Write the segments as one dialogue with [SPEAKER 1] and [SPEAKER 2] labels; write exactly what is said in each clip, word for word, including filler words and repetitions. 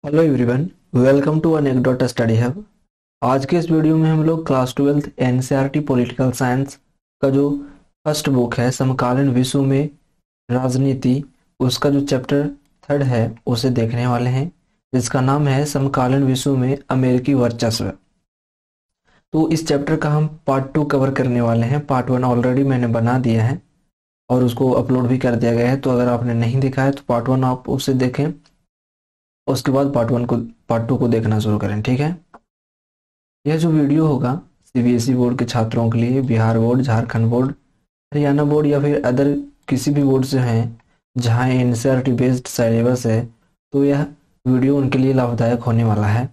[SPEAKER 1] Hello everyone, welcome to Anecdote Study Hub. आज के इस वीडियो में हम लोग class twelfth NCERT political science का जो फर्स्ट बुक है समकालीन विश्व में राजनीति, उसका जो चैप्टर थर्ड है उसे देखने वाले हैं, जिसका नाम है समकालीन विश्व में अमेरिकी वर्चस्व। तो इस चैप्टर का हम पार्ट टू कवर करने वाले हैं। पार्ट वन ऑलरेडी मैंने बना दिया है और उसको अपलोड भी कर दिया गया है, तो अगर आपने नहीं देखा है तो पार्ट वन आप उसे देखें, उसके बाद पार्ट वन को पार्ट टू को देखना शुरू करें। ठीक है। यह जो वीडियो होगा सीबीएसई बोर्ड के छात्रों के लिए, Bihar board, Jharkhand board, Haryana board या फिर अदर किसी भी बोर्ड से हैं जहां एनसीईआरटी बेस्ड सिलेबस है, तो यह वीडियो उनके लिए लाभदायक होने वाला है।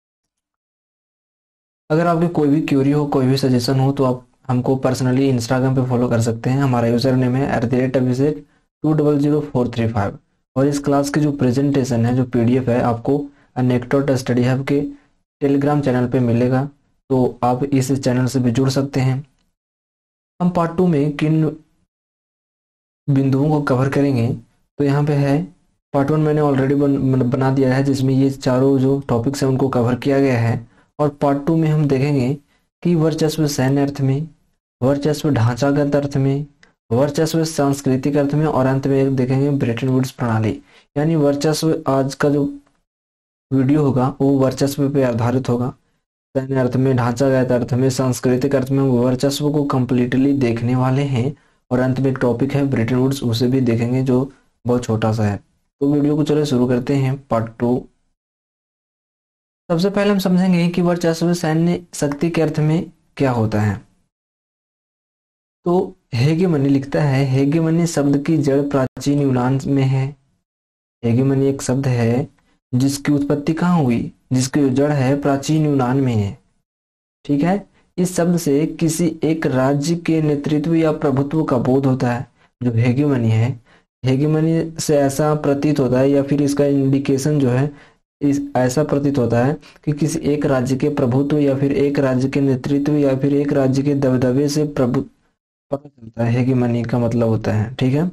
[SPEAKER 1] अगर आपकी कोई भी क्यूरी हो, कोई भी सजेशन हो, तो आप हमको पर्सनली इंस्टाग्राम पे फॉलो कर सकते हैं। हमारा यूजर नेम है at the rate Abhishek two double zero four three five. और इस क्लास की जो प्रेजेंटेशन है, जो पीडीएफ है, आपको अनेक्डोट स्टडी हब के टेलीग्राम चैनल पे मिलेगा, तो आप इस चैनल से भी जुड़ सकते हैं। हम पार्ट टू में किन बिंदुओं को कवर करेंगे, तो यहाँ पे है पार्ट वन मैंने ऑलरेडी बन, बना दिया है, जिसमें ये चारों जो टॉपिक्स हैं उनको कवर किया गया है। और पार्ट टू में हम देखेंगे कि वर्चस्व सैन्य अर्थ में, वर्चस्व ढांचागत अर्थ में, वर्चस्व सांस्कृतिक अर्थ में, और अंत में देखेंगे ब्रेटन वुड्स प्रणाली। यानी वर्चस्व, आज का जो वीडियो होगा वो वर्चस्व पे आधारित होगा। सैन्य अर्थ में, ढांचागत अर्थ में, सांस्कृतिक अर्थ में वर्चस्व को कंप्लीटली देखने वाले हैं। और अंत में एक टॉपिक है ब्रेटन वुड्स, उसे भी देखेंगे जो बहुत छोटा सा है। तो वीडियो को चलो शुरू करते हैं पार्ट टू। सबसे पहले हम समझेंगे कि वर्चस्व सैन्य शक्ति के अर्थ में क्या होता है। तो हेगेमनी लिखता है, हेगेमनी शब्द की जड़ प्राचीन यूनान में है। हेगेमनी एक शब्द है जिसकी उत्पत्ति कहाँ हुई, जिसकी जड़ है प्राचीन यूनान में है। ठीक है। इस शब्द से किसी एक राज्य के नेतृत्व या प्रभुत्व का बोध होता है। जो हेगेमनी है, हेगेमनी से ऐसा प्रतीत होता है, या फिर इसका इंडिकेशन जो है, इस ऐसा प्रतीत होता है कि किसी एक राज्य के प्रभुत्व या फिर एक राज्य के नेतृत्व या फिर एक राज्य के दबदबे से प्रभु पता चलता है। हेगेमनी का मतलब होता है। ठीक है।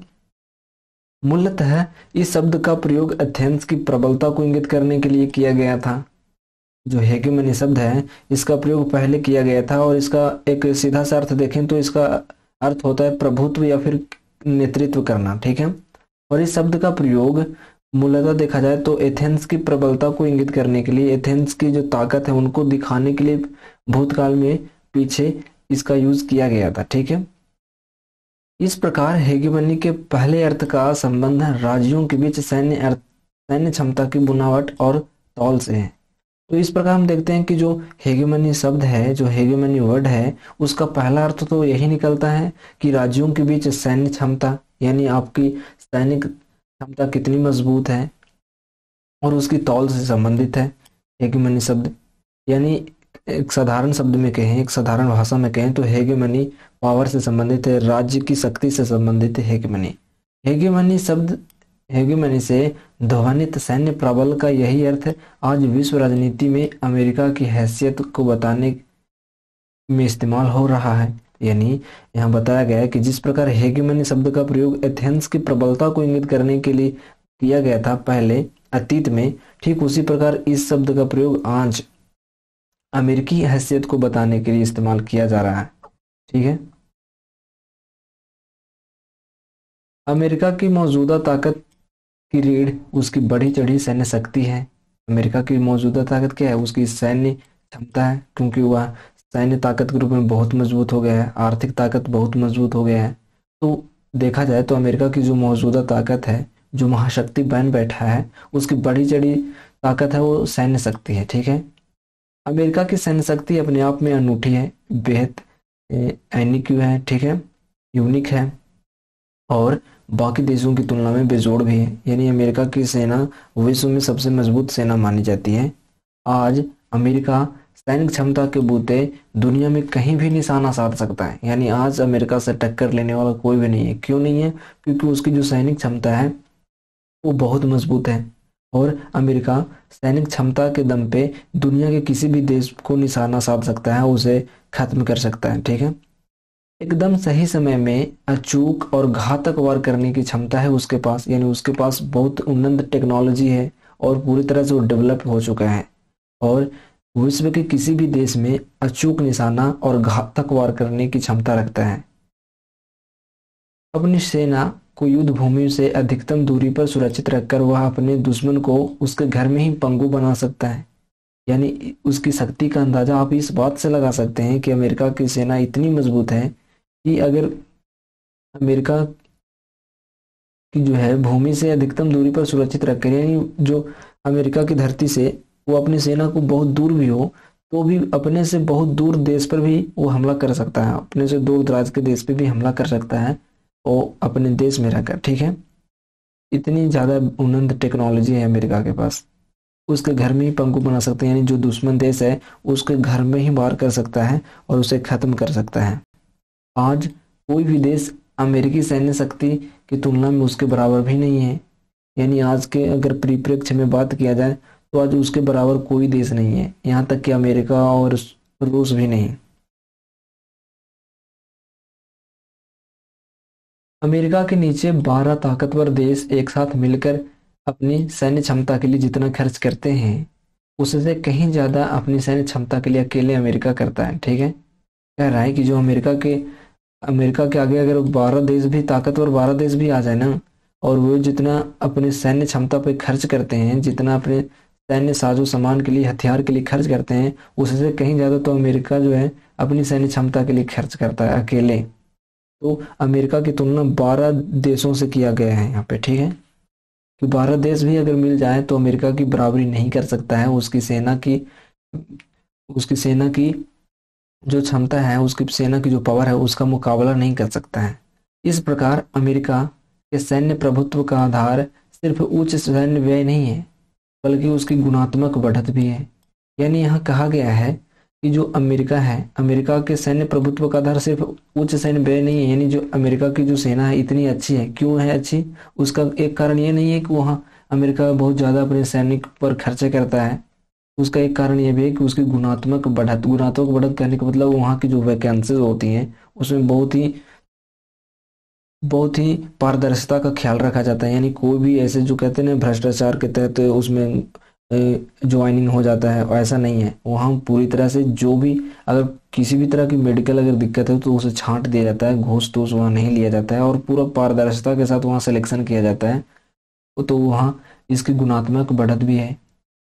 [SPEAKER 1] मूलतः इस शब्द का प्रयोग एथेंस की प्रबलता को इंगित करने के लिए किया गया था। जो हेगेमनी शब्द है, इसका प्रयोग पहले किया गया था, और इसका एक सीधा सा अर्थ देखें तो इसका अर्थ होता है प्रभुत्व या फिर नेतृत्व करना। ठीक है। और इस शब्द का प्रयोग मूलतः देखा जाए तो एथेंस की प्रबलता को इंगित करने के लिए, एथेंस की जो ताकत है उनको दिखाने के लिए भूतकाल में पीछे इसका यूज किया गया था। ठीक है। इस प्रकार हेगेमनी के पहले अर्थ का संबंध राज्यों के बीच सैन्य अर्थ, सैन्य क्षमता की बुनावट और तौल से है। तो इस प्रकार हम देखते हैं कि जो हेगेमनी शब्द है, जो हेगेमनी वर्ड है, उसका पहला अर्थ तो यही निकलता है कि राज्यों के बीच सैन्य क्षमता, यानी आपकी सैनिक क्षमता कितनी मजबूत है, और उसकी तौल से संबंधित है हेगेमनी शब्द। यानी एक साधारण शब्द में कहें, एक साधारण भाषा में कहें तो हेगेमनी पावर से संबंधित है, राज्य की शक्ति से संबंधित है हेगेमनी। हेगेमनी शब्द, हेगेमनी से ध्वनित सैन्य प्रबल का यही अर्थ आज विश्व राजनीति में अमेरिका की हैसियत को बताने में इस्तेमाल हो रहा है। यानी यहाँ बताया गया है कि जिस प्रकार हेगेमनी शब्द का प्रयोग एथेंस की प्रबलता को इंगित करने के लिए किया गया था पहले अतीत में, ठीक उसी प्रकार इस शब्द का प्रयोग आज अमेरिकी हैसियत को बताने के लिए इस्तेमाल किया जा रहा है। ठीक है। अमेरिका की मौजूदा ताकत की रीढ़ उसकी बढ़ी चढ़ी सैन्य शक्ति है। अमेरिका की मौजूदा ताकत क्या है? उसकी सैन्य क्षमता है, क्योंकि वह सैन्य ताकत के रूप में बहुत मजबूत हो गया है, आर्थिक ताकत बहुत मजबूत हो गया है। तो देखा जाए तो अमेरिका की जो मौजूदा ताकत है, जो महाशक्ति बन बैठा है, उसकी बढ़ी चढ़ी ताकत है वो सैन्य शक्ति है। ठीक है। अमेरिका की सैन्य शक्ति अपने आप में अनूठी है, बेहद एनिक है। ठीक है, यूनिक है, और बाकी देशों की तुलना में बेजोड़ भी है। यानी अमेरिका की सेना विश्व में सबसे मजबूत सेना मानी जाती है। आज अमेरिका सैनिक क्षमता के बूते दुनिया में कहीं भी निशाना साध सकता है। यानी आज अमेरिका से टक्कर लेने वाला कोई भी नहीं है। क्यों नहीं है? क्योंकि उसकी जो सैनिक क्षमता है वो बहुत मजबूत है, और अमेरिका सैनिक क्षमता के दम पे दुनिया के किसी भी देश को निशाना साध सकता है, उसे खत्म कर सकता है। ठीक है। एकदम सही समय में अचूक और घातक वार करने की क्षमता है उसके पास। यानी उसके पास बहुत उन्नत टेक्नोलॉजी है, और पूरी तरह से वो डेवलप हो चुका है और विश्व के किसी भी देश में अचूक निशाना और घातक वार करने की क्षमता रखता है। अपनी सेना को युद्ध भूमि से अधिकतम दूरी पर सुरक्षित रखकर वह अपने दुश्मन को उसके घर में ही पंगु बना सकता है। यानी उसकी शक्ति का अंदाजा आप इस बात से लगा सकते हैं कि अमेरिका की सेना इतनी मजबूत है कि अगर अमेरिका की जो है भूमि से अधिकतम दूरी पर सुरक्षित रखकर, यानी जो अमेरिका की धरती से वो अपनी सेना को बहुत दूर भी हो तो भी अपने से बहुत दूर देश पर भी वो हमला कर सकता है, अपने से दूर दराज के देश पे भी हमला कर सकता है वो अपने देश में रहकर। ठीक है, इतनी ज़्यादा उन्नत टेक्नोलॉजी है अमेरिका के पास। उसके घर में ही पंगु बना सकते हैं, यानी जो दुश्मन देश है उसके घर में ही वार कर सकता है और उसे खत्म कर सकता है। आज कोई भी देश अमेरिकी सैन्य शक्ति की तुलना में उसके बराबर भी नहीं है। यानी आज के अगर परिप्रेक्ष्य में बात किया जाए तो आज उसके बराबर कोई देश नहीं है, यहाँ तक कि अमेरिका और रूस भी नहीं। अमेरिका के नीचे बारह ताकतवर देश एक साथ मिलकर अपनी सैन्य क्षमता के लिए जितना खर्च करते हैं उससे कहीं ज़्यादा अपनी सैन्य क्षमता के लिए अकेले अमेरिका करता है। ठीक है, कह रहा है कि जो अमेरिका के अमेरिका के आगे अगर बारह देश भी ताकतवर बारह देश भी आ जाए ना, और वो जितना अपने सैन्य क्षमता पे खर्च करते हैं, जितना अपने सैन्य साजो सामान के लिए हथियार के लिए खर्च करते हैं उससे कहीं ज़्यादा तो अमेरिका जो है अपनी सैन्य क्षमता के लिए खर्च करता है अकेले। तो अमेरिका की तुलना बारह देशों से किया गया है यहाँ पे। ठीक है, कि बारह देश भी अगर मिल जाए तो अमेरिका की बराबरी नहीं कर सकता है। उसकी सेना की उसकी सेना की जो क्षमता है, उसकी सेना की जो पावर है उसका मुकाबला नहीं कर सकता है। इस प्रकार अमेरिका के सैन्य प्रभुत्व का आधार सिर्फ उच्च सैन्य व्यय नहीं है बल्कि उसकी गुणात्मक बढ़त भी है। यानी यहाँ कहा गया है कि जो अमेरिका है, अमेरिका के सैन्य प्रभुत्व का आधार सिर्फ उच्च सैन्य व्यय नहीं है। यानी जो अमेरिका की जो सेना है इतनी अच्छी है, क्यों है अच्छी? उसका एक कारण ये नहीं है कि वहाँ अमेरिका बहुत ज़्यादा अपने सैनिक पर खर्चे करता है, उसका एक कारण ये भी है कि उसकी गुणात्मक बढ़त गुणात्मक बढ़त कहने का मतलब वहाँ की जो वैकेंसीज होती हैं उसमें बहुत ही बहुत ही पारदर्शिता का ख्याल रखा जाता है। यानी कोई भी ऐसे जो कहते हैं ना भ्रष्टाचार के तहत उसमें ज्वाइनिंग हो जाता है, ऐसा नहीं है। वहाँ पूरी तरह से जो भी अगर किसी भी तरह की मेडिकल अगर दिक्कत है तो उसे छांट दिया जाता है, घूस तो वहाँ नहीं लिया जाता है और पूरा पारदर्शिता के साथ वहाँ सिलेक्शन किया जाता है। तो वहाँ इसकी गुणात्मक बढ़त भी है।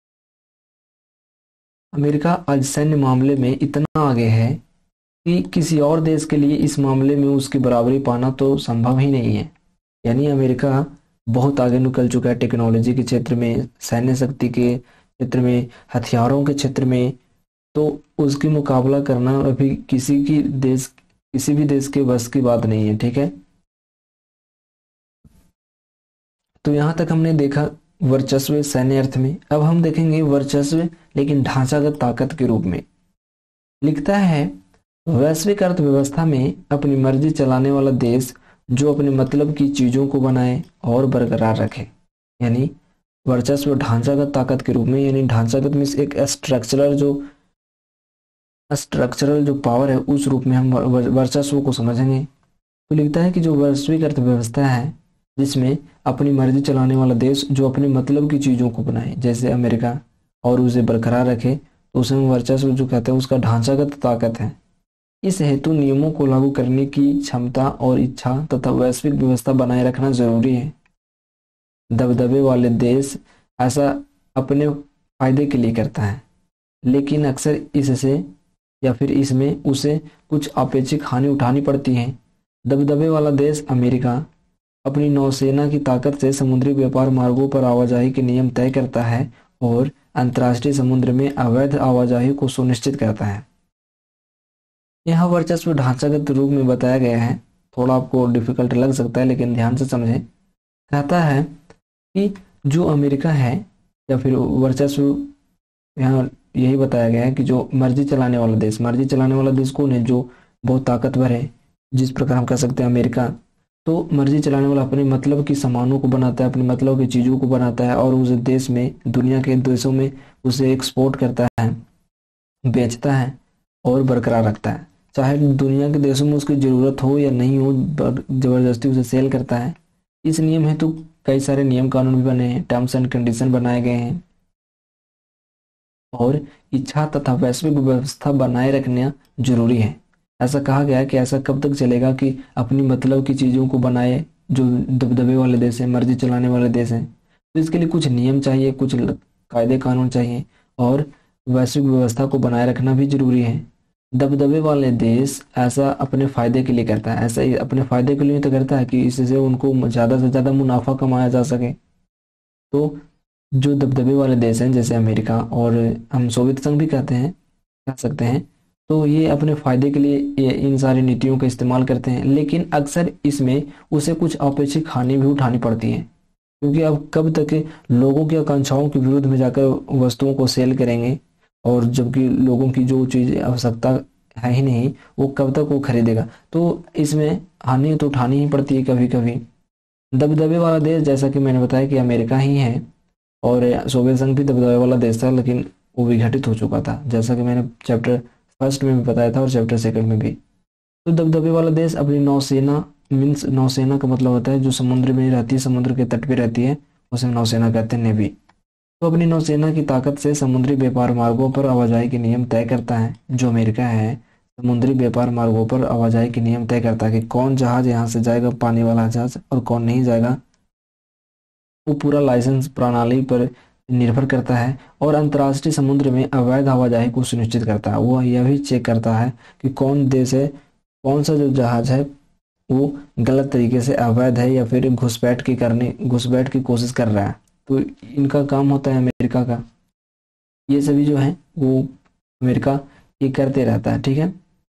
[SPEAKER 1] अमेरिका आज सैन्य मामले में इतना आगे है कि किसी और देश के लिए इस मामले में उसकी बराबरी पाना तो संभव ही नहीं है। यानी अमेरिका बहुत आगे निकल चुका है टेक्नोलॉजी के क्षेत्र में, सैन्य शक्ति के क्षेत्र में, हथियारों के क्षेत्र में। तो उसकी मुकाबला करना अभी किसी की देश किसी भी देश के बस की बात नहीं है। ठीक है, तो यहाँ तक हमने देखा वर्चस्व सैन्य अर्थ में। अब हम देखेंगे वर्चस्व लेकिन ढांचागत ताकत के रूप में। लिखता है वैश्विक अर्थव्यवस्था में अपनी मर्जी चलाने वाला देश जो अपने मतलब की चीजों को बनाए और बरकरार रखे। यानी वर्चस्व ढांचागत ताकत के रूप में, यानी ढांचागत मीन्स एक स्ट्रक्चरल जो स्ट्रक्चरल जो पावर है उस रूप में हम वर्चस्व को समझेंगे। तो लिखता है कि जो वैश्विक अर्थव्यवस्था है जिसमें अपनी मर्जी चलाने वाला देश जो अपने मतलब की चीजों को बनाए जैसे अमेरिका और उसे बरकरार रखे, तो उसे वर्चस्व जो कहते हैं उसका ढांचागत ताकत है। इस हेतु नियमों को लागू करने की क्षमता और इच्छा तथा वैश्विक व्यवस्था बनाए रखना जरूरी है। दबदबे वाले देश ऐसा अपने फायदे के लिए करता है, लेकिन अक्सर इससे या फिर इसमें उसे कुछ अपेक्षित हानि उठानी पड़ती है। दबदबे वाला देश अमेरिका अपनी नौसेना की ताकत से समुद्री व्यापार मार्गों पर आवाजाही के नियम तय करता है और अंतर्राष्ट्रीय समुद्र में अवैध आवाजाही को सुनिश्चित करता है। यहाँ वर्चस्व ढांचागत रूप में बताया गया है, थोड़ा आपको डिफिकल्ट लग सकता है लेकिन ध्यान से समझें। कहता है कि जो अमेरिका है या फिर वर्चस्व, यहाँ यही बताया गया है कि जो मर्जी चलाने वाला देश, मर्जी चलाने वाला देश कौन है? जो बहुत ताकतवर है, जिस प्रकार हम कह सकते हैं अमेरिका। तो मर्जी चलाने वाला अपने मतलब की सामानों को बनाता है, अपने मतलब की चीज़ों को बनाता है और उस देश में, दुनिया के देशों में उसे एक्सपोर्ट करता है, बेचता है और बरकरार रखता है। चाहे दुनिया के देशों में उसकी ज़रूरत हो या नहीं हो, ज़बरदस्ती उसे सेल करता है। इस नियम हेतु कई सारे नियम कानून भी बने हैं, टर्म्स एंड कंडीशन बनाए गए हैं, और इच्छा तथा वैश्विक व्यवस्था बनाए रखना जरूरी है। ऐसा कहा गया है कि ऐसा कब तक चलेगा कि अपनी मतलब की चीज़ों को बनाए जो दबदबे वाले देश हैं, मर्जी चलाने वाले देश हैं। तो इसके लिए कुछ नियम चाहिए, कुछ कायदे कानून चाहिए, और वैश्विक व्यवस्था को बनाए रखना भी जरूरी है। दबदबे वाले देश ऐसा अपने फायदे के लिए करता है, ऐसा ही अपने फायदे के लिए तो करता है कि इससे उनको ज़्यादा से ज़्यादा मुनाफा कमाया जा सके। तो जो दबदबे वाले देश हैं जैसे अमेरिका, और हम सोवियत संघ भी कहते हैं, कह सकते हैं, तो ये अपने फायदे के लिए ये इन सारी नीतियों का इस्तेमाल करते हैं, लेकिन अक्सर इसमें उसे कुछ अपेक्षित हानि भी उठानी पड़ती है, क्योंकि अब कब तक लोगों की आकांक्षाओं के विरुद्ध में जाकर वस्तुओं को सेल करेंगे, और जबकि लोगों की जो चीज़ आवश्यकता है ही नहीं वो कब तक वो खरीदेगा। तो इसमें हानि तो उठानी ही पड़ती है कभी कभी। दबदबे वाला देश जैसा कि मैंने बताया कि अमेरिका ही है, और सोवियत संघ भी दबदबे वाला देश था, लेकिन वो विघटित हो चुका था, जैसा कि मैंने चैप्टर फर्स्ट में भी बताया था और चैप्टर सेकंड में भी। तो दबदबे वाला देश अपनी नौसेना, मीन्स नौसेना का मतलब होता है जो समुद्र में रहती है, समुद्र के तट पे रहती है, उसे नौसेना कहते हैं, नेवी। तो अपनी नौसेना की ताकत से समुद्री व्यापार मार्गों पर आवाजाही के नियम तय करता है। जो अमेरिका है समुद्री व्यापार मार्गों पर आवाजाही के नियम तय करता है कि कौन जहाज यहाँ से जाएगा, पानी वाला जहाज, और कौन नहीं जाएगा। वो पूरा लाइसेंस प्रणाली पर निर्भर करता है, और अंतर्राष्ट्रीय समुद्र में अवैध आवाजाही को सुनिश्चित करता है। वो यह भी चेक करता है कि कौन देश है, कौन सा जो जहाज है वो गलत तरीके से अवैध है या फिर घुसपैठ की करने घुसपैठ की कोशिश कर रहा है। तो इनका काम होता है अमेरिका का, ये सभी जो है वो अमेरिका ये करते रहता है, ठीक है।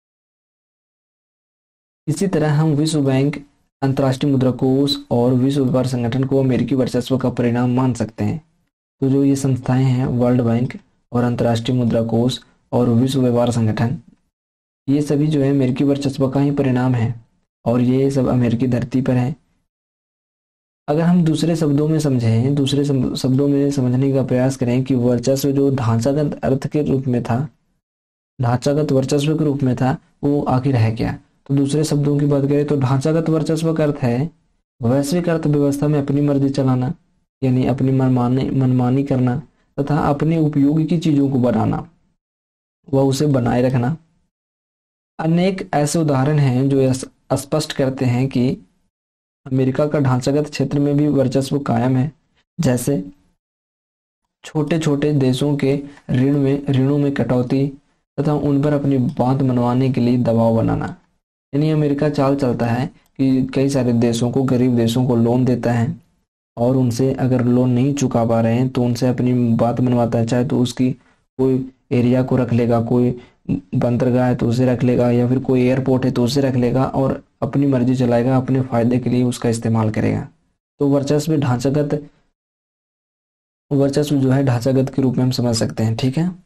[SPEAKER 1] इसी तरह हम विश्व बैंक, अंतर्राष्ट्रीय मुद्रा कोष और विश्व व्यापार संगठन को अमेरिकी वर्चस्व का परिणाम मान सकते हैं। तो जो ये संस्थाएं हैं, वर्ल्ड बैंक और अंतर्राष्ट्रीय मुद्रा कोष और विश्व व्यापार संगठन, ये सभी जो है अमेरिकी वर्चस्व का ही परिणाम है, और ये सब अमेरिकी धरती पर है। अगर हम दूसरे शब्दों में समझें, दूसरे शब्दों में समझने का प्रयास करें कि वर्चस्व जो ढांचागत अर्थ के रूप में था, ढांचागत वर्चस्व के रूप में था, वो आखिर है क्या। तो दूसरे शब्दों की बात करें तो ढांचागत वर्चस्व का अर्थ है वैश्विक अर्थव्यवस्था में अपनी मर्जी चलाना, यानी अपनी मनमानी मनमानी करना तथा अपने उपयोग की चीजों को बनाना, वह उसे बनाए रखना। अनेक ऐसे उदाहरण हैं जो स्पष्ट करते हैं कि अमेरिका का ढांचागत क्षेत्र में भी वर्चस्व कायम है, जैसे छोटे छोटे देशों के ऋण में ऋणों में कटौती तथा उन पर अपनी बात मनवाने के लिए दबाव बनाना। यानी अमेरिका चाल चलता है कि कई सारे देशों को, गरीब देशों को लोन देता है, और उनसे अगर लोन नहीं चुका पा रहे हैं तो उनसे अपनी बात मनवाता है, चाहे तो उसकी कोई एरिया को रख लेगा, कोई बंदरगाह है तो उसे रख लेगा, या फिर कोई एयरपोर्ट है तो उसे रख लेगा, और अपनी मर्जी चलाएगा, अपने फायदे के लिए उसका इस्तेमाल करेगा। तो वर्चस्व ढांचागत वर्चस्व जो है ढांचागत के रूप में हम समझ सकते हैं, ठीक है।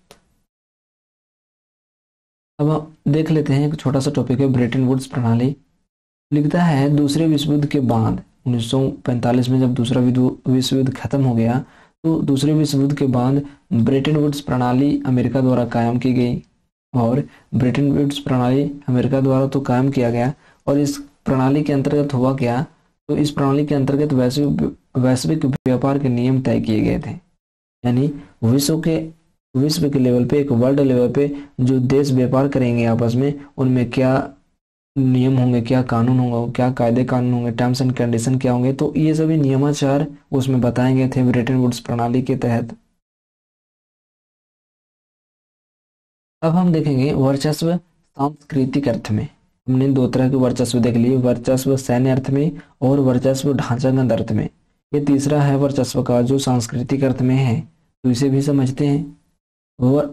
[SPEAKER 1] अब हम देख लेते हैं एक छोटा सा टॉपिक है ब्रेटन वुड्स प्रणाली। लिखता है दूसरे विश्व युद्ध के बाद उन्नीस सौ पैंतालीस में जब दूसरा विश्व युद्ध खत्म हो गया, तो दूसरे विश्व युद्ध के बाद ब्रेटन वुड्स प्रणाली अमेरिका द्वारा कायम की गई। और ब्रेटन वुड्स प्रणाली अमेरिका द्वारा तो कायम किया गया, और इस प्रणाली के अंतर्गत हुआ क्या, तो इस प्रणाली के अंतर्गत वैश्विक वैश्विक व्यापार के नियम तय किए गए थे। यानी विश्व के विश्व के लेवल पे, एक वर्ल्ड लेवल पे जो देश व्यापार करेंगे आपस में, उनमें क्या नियम होंगे, क्या कानून होंगे, क्या कायदे कानून होंगे, टर्म्स एंड कंडीशन क्या होंगे, तो ये सभी नियमाचार उसमें बताए गए थे ब्रेटन वुड्स प्रणाली के तहत। अब हम देखेंगे वर्चस्व सांस्कृतिक अर्थ में। हमने दो तरह के वर्चस्व देख लिए, वर्चस्व सैन्य अर्थ में और वर्चस्व ढांचागत अर्थ में। ये तीसरा है वर्चस्व का जो सांस्कृतिक अर्थ में है, तो इसे भी समझते हैं। वह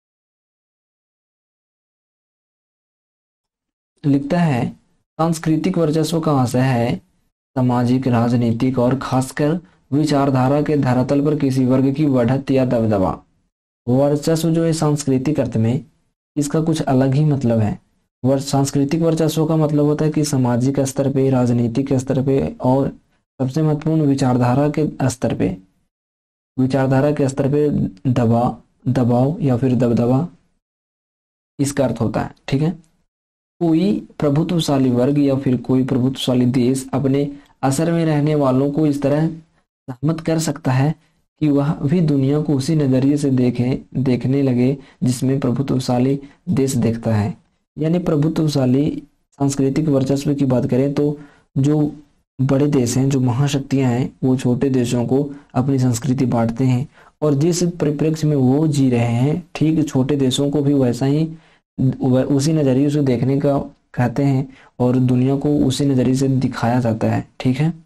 [SPEAKER 1] लिखता है सांस्कृतिक वर्चस्व का आशय है सामाजिक, राजनीतिक और खासकर विचारधारा के धरातल पर किसी वर्ग की बढ़त या दबदबा। वर्चस्व जो है सांस्कृतिक अर्थ में, इसका कुछ अलग ही मतलब है। वर्ष सांस्कृतिक वर्चस्व का मतलब होता है कि सामाजिक स्तर पे, राजनीतिक स्तर पे और सबसे महत्वपूर्ण विचारधारा के स्तर पे विचारधारा के स्तर पे दबाव दबाव या फिर दबदबा, इसका अर्थ होता है, ठीक है। कोई प्रभुत्वशाली वर्ग या फिर कोई प्रभुत्वशाली देश अपने असर में रहने वालों को इस तरह सहमत कर सकता है कि वह भी दुनिया को उसी नज़रिए से देखे देखने लगे जिसमें प्रभुत्वशाली देश देखता है। यानी प्रभुत्वशाली सांस्कृतिक वर्चस्व की बात करें तो जो बड़े देश हैं, जो महाशक्तियां हैं, वो छोटे देशों को अपनी संस्कृति बांटते हैं और जिस परिप्रेक्ष्य में वो जी रहे हैं ठीक छोटे देशों को भी वैसा ही उसी नज़रिए से देखने का कहते हैं और दुनिया को उसी नज़रिए से दिखाया जाता है। ठीक है,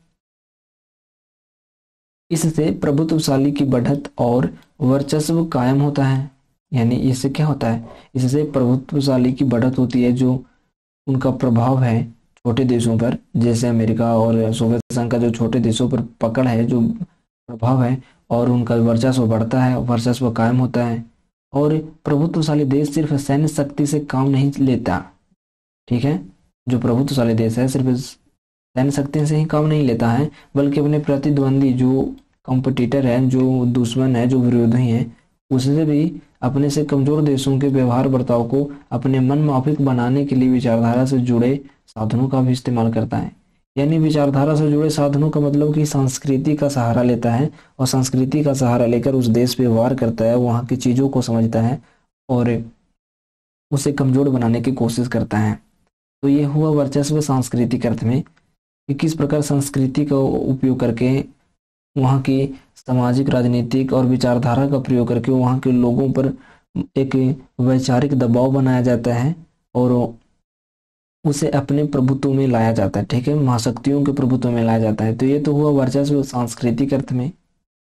[SPEAKER 1] इससे प्रभुत्वशाली की बढ़त और वर्चस्व कायम होता है। यानी इससे क्या होता है, इससे प्रभुत्वशाली की बढ़त होती है, जो उनका प्रभाव है छोटे देशों पर, जैसे अमेरिका और सोवियत संघ का जो छोटे देशों पर पकड़ है, जो प्रभाव है, और उनका वर्चस्व बढ़ता है, वर्चस्व कायम होता है। और प्रभुत्वशाली देश सिर्फ सैन्य शक्ति से काम नहीं लेता। ठीक है, जो प्रभुत्वशाली देश है सिर्फ सैन्य शक्ति से ही काम नहीं लेता है, बल्कि अपने प्रतिद्वंदी, जो कंपटीटर है, जो दुश्मन है, जो विरोधी है, उससे भी अपने से कमजोर देशों के व्यवहार बर्ताव को अपने मन माफिक बनाने के लिए विचारधारा से जुड़े साधनों का भी इस्तेमाल करता है। यानी विचारधारा से जुड़े साधनों का मतलब कि संस्कृति का सहारा लेता है और संस्कृति का सहारा लेकर उस देश पे व्यवहार करता है, वहाँ की चीज़ों को समझता है और उसे कमजोर बनाने की कोशिश करता है। तो ये हुआ वर्चस्व सांस्कृतिक अर्थ में कि किस प्रकार संस्कृति का उपयोग करके वहाँ की सामाजिक, राजनीतिक और विचारधारा का प्रयोग करके वहाँ के लोगों पर एक वैचारिक दबाव बनाया जाता है और उसे अपने प्रभुत्व में लाया जाता है। ठीक है, महाशक्तियों के प्रभुत्व में लाया जाता है। तो ये तो हुआ वर्चस्व सांस्कृतिक अर्थ में।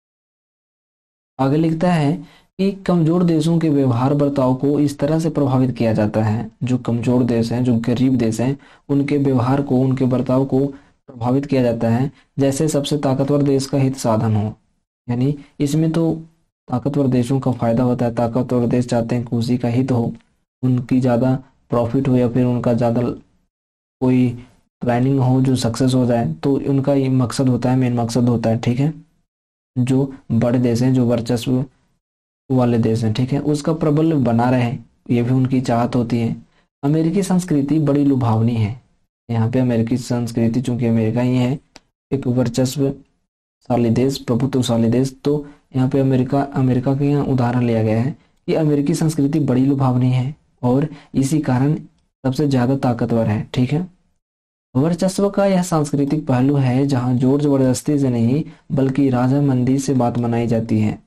[SPEAKER 1] आगे लिखता है कि कमजोर देशों के व्यवहार बर्ताव को इस तरह से प्रभावित किया जाता है, जो कमजोर देश हैं, जो गरीब देश हैं, उनके व्यवहार को, उनके बर्ताव को प्रभावित किया जाता है जैसे सबसे ताकतवर देश का हित साधन हो। यानी इसमें तो ताकतवर देशों का फायदा होता है, ताकतवर देश चाहते हैं कि उसी का हित हो, उनकी ज़्यादा प्रॉफिट हो या फिर उनका ज़्यादा कोई प्लानिंग हो जो सक्सेस हो जाए, तो उनका ये मकसद होता है, मेन मकसद होता है। ठीक है, जो बड़े देश हैं, जो वर्चस्व वाले देश हैं, ठीक है, उसका प्रबल बना रहे, ये भी उनकी चाहत होती है। अमेरिकी संस्कृति बड़ी लुभावनी है। यहाँ पे अमेरिकी संस्कृति, चूंकि अमेरिका ही है एक वर्चस्वशाली देश, प्रभुत्वशाली देश, तो यहाँ पे अमेरिका अमेरिका का यहाँ उदाहरण लिया गया है कि अमेरिकी संस्कृति बड़ी लुभावनी है और इसी कारण सबसे ज्यादा ताकतवर है। ठीक है, वर्चस्व का यह सांस्कृतिक पहलू है जहाँ जोर जबरदस्ती से नहीं बल्कि राजामंदी से बात मनाई जाती है।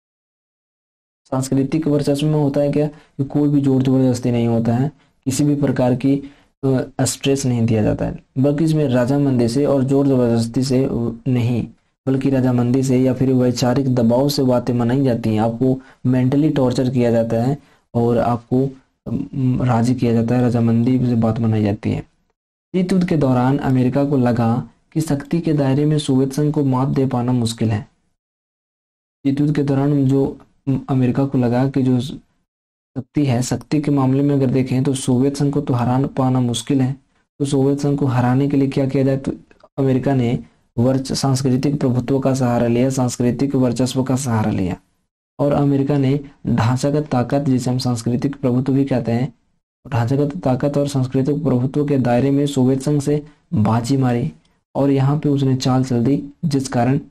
[SPEAKER 1] सांस्कृतिक वर्चस्व में होता है क्या कि कोई भी जोर जबरदस्ती नहीं होता है, किसी भी प्रकार की स्ट्रेस नहीं दिया जाता है, बल्कि इसमें राजामंदी से और जोर जबरदस्ती से नहीं, बल्कि राजामंदी से या फिर वैचारिक दबाव से बातें मनाई जाती हैं। आपको मेंटली टॉर्चर किया जाता है और आपको राजी किया जाता है, रजामंदी से बात मनाई जाती है। शीत युद्ध के दौरान अमेरिका को लगा कि शक्ति के दायरे में सोवियत संघ को मात दे पाना मुश्किल है। शीत युद्ध के दौरान जो अमेरिका को लगा कि जो शक्ति है, शक्ति के मामले में अगर देखें तो सोवियत संघ को तो हरा पाना मुश्किल है, तो सोवियत संघ को हराने के लिए क्या किया जाए, तो अमेरिका ने वर्च सांस्कृतिक प्रभुत्व का सहारा लिया, सांस्कृतिक वर्चस्व का सहारा लिया और अमेरिका ने ढांचागत ताकत, जिसे हम सांस्कृतिक प्रभुत्व भी कहते हैं, ढांचागत ताकत और सांस्कृतिक प्रभुत्व के दायरे में सोवियत संघ से बाजी मारी और यहाँ पे उसने चाल चल दी, जिस कारण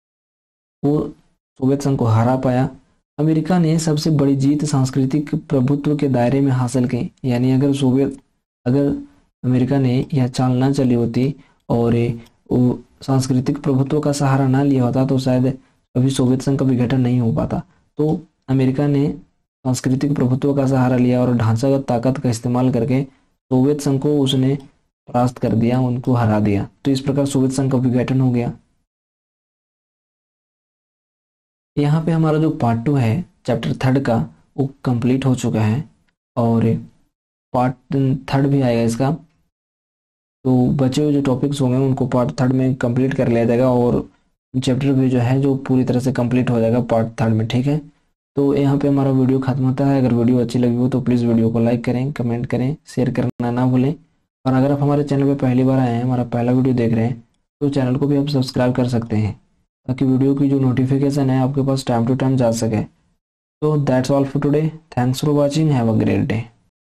[SPEAKER 1] वो सोवियत संघ को हरा पाया। अमेरिका ने सबसे बड़ी जीत सांस्कृतिक प्रभुत्व के दायरे में हासिल की। यानी अगर सोवियत अगर अमेरिका ने यह चाल ना चली होती और वो सांस्कृतिक प्रभुत्व का सहारा ना लिया होता तो शायद अभी सोवियत संघ का विघटन नहीं हो पाता। तो अमेरिका ने सांस्कृतिक प्रभुत्व का सहारा लिया और ढांचागत ताकत का इस्तेमाल करके सोवियत संघ को उसने परास्त कर दिया, उनको हरा दिया। तो इस प्रकार सोवियत संघ का विघटन हो गया। यहाँ पे हमारा जो पार्ट टू है चैप्टर थर्ड का वो कंप्लीट हो चुका है और पार्ट थर्ड भी आएगा इसका। तो बचे हुए जो टॉपिक्स होंगे उनको पार्ट थर्ड में कंप्लीट कर लिया जाएगा और चैप्टर भी जो है जो पूरी तरह से कंप्लीट हो जाएगा पार्ट थर्ड में। ठीक है, तो यहाँ पे हमारा वीडियो खत्म होता है। अगर वीडियो अच्छी लगी हो तो प्लीज़ वीडियो को लाइक करें, कमेंट करें, शेयर करना ना भूलें। और अगर आप हमारे चैनल पर पहली बार आए हैं, हमारा पहला वीडियो देख रहे हैं, तो चैनल को भी आप सब्सक्राइब कर सकते हैं ताकि वीडियो की जो नोटिफिकेशन है आपके पास टाइम टू टाइम जा सके। तो that's all for today, thanks for watching, have a great day.